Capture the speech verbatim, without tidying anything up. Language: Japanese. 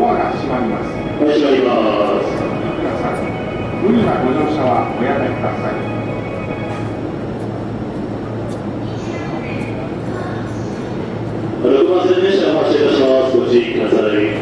ドアが閉まります。 はい、閉まります。 皆さん、無理なご乗車はおやめください。 ろくばん線電車が発車いたします。ご注意ください。